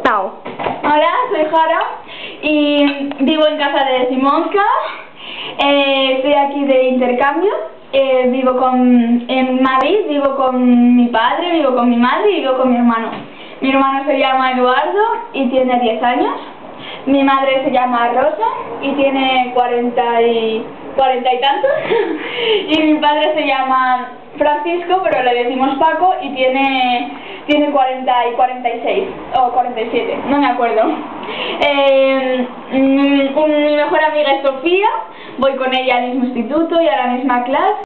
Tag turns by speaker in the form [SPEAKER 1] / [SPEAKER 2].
[SPEAKER 1] Chao.
[SPEAKER 2] Hola, soy Jara y vivo en casa de Simonska. Estoy aquí de intercambio. Vivo en Madrid, vivo con mi padre, vivo con mi madre y vivo con mi hermano. Mi hermano se llama Eduardo y tiene 10 años. Mi madre se llama Rosa y tiene 40 y tantos. Y mi padre se llama Francisco, pero le decimos Paco y tiene 40 y 46 o 47, no me acuerdo. Mi mejor amiga es Sofía, voy con ella al mismo instituto y a la misma clase.